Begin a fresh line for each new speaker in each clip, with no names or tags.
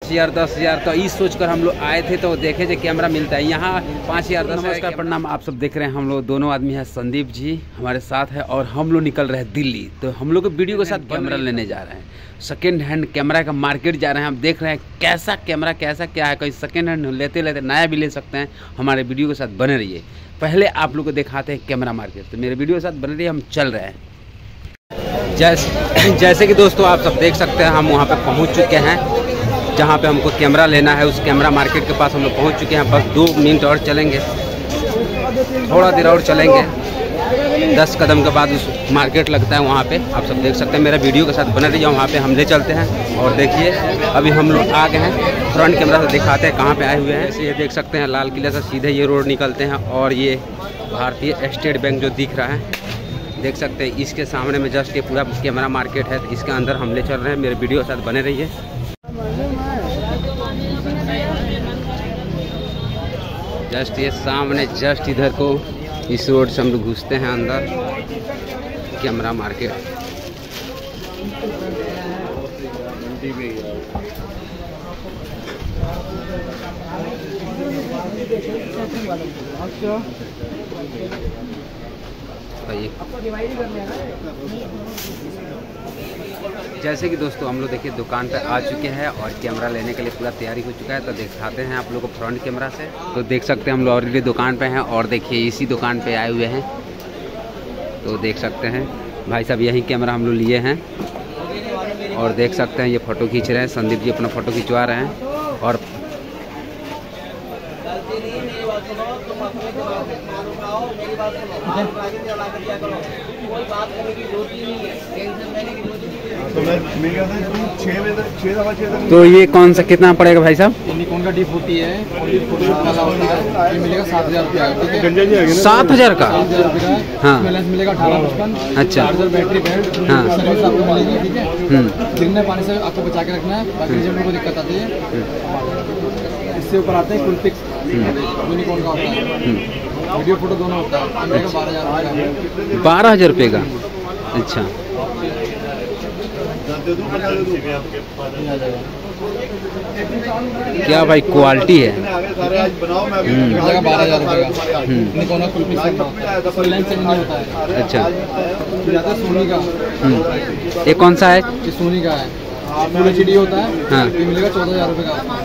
5000 10,000 तो इस सोचकर हम लोग आए थे तो देखे जो कैमरा मिलता है यहाँ 5000 10,000 का। प्रणाम, आप सब देख रहे हैं हम लोग दोनों आदमी हैं, संदीप जी हमारे साथ है और हम लोग निकल रहे हैं दिल्ली। तो हम लोग वीडियो के साथ कैमरा लेने जा रहे हैं, सेकेंड हैंड कैमरा का मार्केट जा रहे हैं। हम देख रहे हैं कैसा कैमरा कैसा क्या है, कहीं सेकेंड हैंड लेते लेते नया भी ले सकते हैं। हमारे वीडियो के साथ बने रहिए। पहले आप लोग को दिखाते हैं कैमरा मार्केट, तो मेरे वीडियो के साथ बने रहिए। हम चल रहे हैं जैसे कि दोस्तों आप सब देख सकते हैं, हम वहाँ पे पहुँच चुके हैं जहाँ पे हमको कैमरा लेना है। उस कैमरा मार्केट के पास हम लोग पहुँच चुके हैं। बस 2 मिनट और चलेंगे, थोड़ा देर और चलेंगे, 10 कदम के बाद उस मार्केट लगता है वहाँ पे। आप सब देख सकते हैं, मेरा वीडियो के साथ बने रहिए। वहाँ पे हम ले चलते हैं और देखिए अभी हम लोग आ गए हैं। फ्रंट कैमरा से दिखाते हैं कहाँ पे आए हुए हैं। ये देख सकते हैं लाल किले से सीधे ये रोड निकलते हैं और ये भारतीय स्टेट बैंक जो दिख रहा है देख सकते हैं, इसके सामने में जस्ट ये पूरा कैमरा मार्केट है। तो इसके अंदर हम ले चल रहे हैं, मेरे वीडियो के साथ बने रहिए। जस्ट ये सामने जस्ट इधर को इस रोड से हम लोग घुसते हैं अंदर कैमरा मार्केट। जैसे कि दोस्तों हम लोग देखिए दुकान पे आ चुके हैं और कैमरा लेने के लिए पूरा तैयारी हो चुका है। तो दिखाते हैं आप लोग को फ्रंट कैमरा से। तो देख सकते हैं हम लोग ऑलरेडी दुकान पे हैं और देखिए इसी दुकान पे आए हुए हैं। तो देख सकते हैं भाई साहब यही कैमरा हम लोग लिए हैं और देख सकते हैं ये फ़ोटो खींच रहे हैं। संदीप जी अपना फ़ोटो खिंचवा रहे हैं और तो ये कौन सा कितना पड़ेगा भाई साहब?
निकॉन का D40 है और ये मिलेगा 7,000 रुपया।
7,000 का? हाँ,
बैलेंस मिलेगा 1855।
अच्छा,
चार्जर, बैटरी, बेल्ट,
हाँ,
सर्विस आपको मिलेगी। ठीक है, गिरने पानी से आपको बचा के रखना है, बाकी जब को दिक्कत आती है। इससे ऊपर आते हैं फुल पिक्स, यूनिकॉन का होता है, वीडियो फोटो दोनों होता है।
12,000 रुपये का? अच्छा, क्या भाई क्वालिटी है।
12,000 रुपये का निकॉन का फुल पिक्स लेंस चेंज नहीं होता है।
अच्छा,
सोनी का।
ये कौन सा है?
ये सोनी का है, फुल HD होता है।
हाँ,
ये मिलेगा 14,000 रुपये का।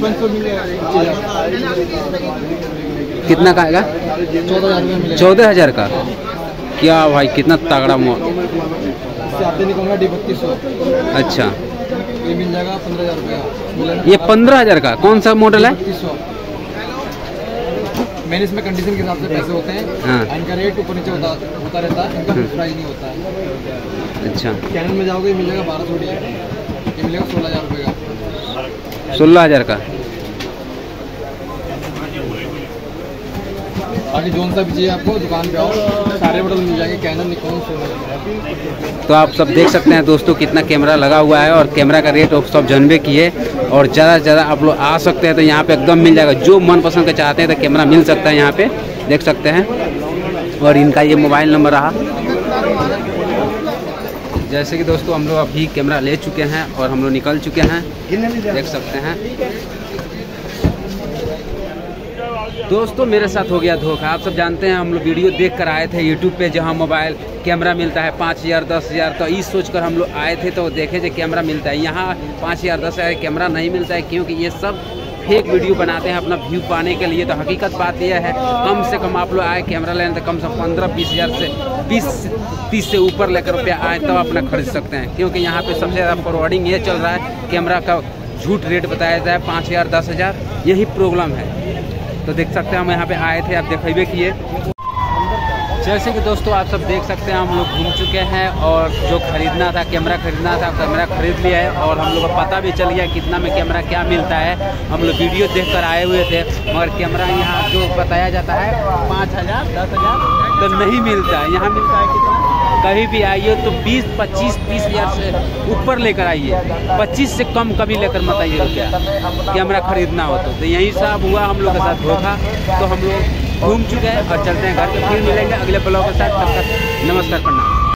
कितना का आएगा?
14,000 रुपये मिलेगा।
14,000 का? क्या भाई कितना तगड़ा
निकॉन का D3200।
अच्छा,
ये मिल जाएगा 15,000 रुपये का।
ये 15,000 का कौन सा मॉडल है?
3200। मैंने इसमें कंडीशन के हिसाब से पैसे होते हैं।
हाँ,
इनका रेट ऊपर नीचे होता रहता है, इनका प्राइस नहीं होता है।
अच्छा,
कैनन में जाओगे मिल जाएगा 1200 D, ये मिलेगा 16,000 रुपये का।
16,000 का?
बाकी जोन सा भी चाहिए आपको दुकान पे आओ, सारे मॉडल मिल जाएंगे, कैनन, निकॉन, सोनी।
तो आप सब देख सकते हैं दोस्तों कितना कैमरा लगा हुआ है और कैमरा का रेट सब जानबे किए और ज़्यादा से ज़्यादा आप लोग आ सकते हैं तो यहाँ पे एकदम मिल जाएगा। जो मन पसंद का चाहते हैं तो कैमरा मिल सकता है यहाँ पे, देख सकते हैं। और इनका ये मोबाइल नंबर रहा। जैसे कि दोस्तों हम लोग अभी कैमरा ले चुके हैं और हम लोग निकल चुके हैं, देख सकते हैं। दोस्तों मेरे साथ हो गया धोखा। आप सब जानते हैं हम लोग वीडियो देख कर आए थे यूट्यूब पे जहां मोबाइल कैमरा मिलता है 5,000 10,000 तो इस सोचकर हम लोग आए थे तो देखे जो कैमरा मिलता है। यहाँ 5,000 10,000 कैमरा नहीं मिलता है क्योंकि ये सब फेक वीडियो बनाते हैं अपना व्यू पाने के लिए। तो हकीकत बात यह है कम से कम आप लोग आए कैमरा लेने तो कम से कम 15-20 हज़ार से 20-30 से ऊपर लेकर रुपया आए तब अपना खरीद सकते हैं। क्योंकि यहाँ पे सबसे ज़्यादा फॉरवर्डिंग ये चल रहा है, कैमरा का झूठ रेट बताया जाए 5,000 10,000, यही प्रॉब्लम है। तो देख सकते हैं हम यहाँ पे आए थे, आप देखेबे किए। जैसे कि दोस्तों आप सब देख सकते हैं हम लोग घूम चुके हैं और जो खरीदना था कैमरा खरीद लिया है और हम लोग को पता भी चल गया कितना में कैमरा क्या मिलता है। हम लोग वीडियो देखकर आए हुए थे मगर कैमरा यहाँ जो बताया जाता है 5,000 10,000 तो नहीं मिलता है। यहाँ मिलता है कितना? कहीं भी आइए तो 20 25 30 हज़ार से ऊपर लेकर आइए, 25 से कम कभी लेकर मत आइए रुपया कैमरा खरीदना हो तो यही सब हुआ हम लोग के साथ धोखा। तो हम लोग घूम चुके हैं और चलते हैं घर पे, फिर मिलेंगे अगले ब्लॉग के साथ। तब तक नमस्कार, प्रणाम।